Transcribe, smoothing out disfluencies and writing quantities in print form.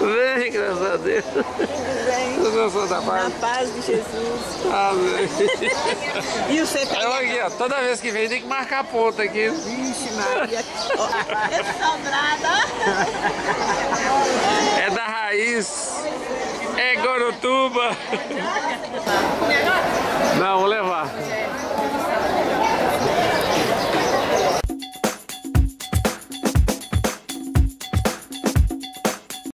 Bem, graças a Deus. Eu sou da paz. Na paz de Jesus. Amém. E você tá Eu aqui, ó, toda vez que vem tem que marcar ponto aqui. Vixe, Maria. Esse sobrado, É da raiz. É Gorotuba. Não, vou levar.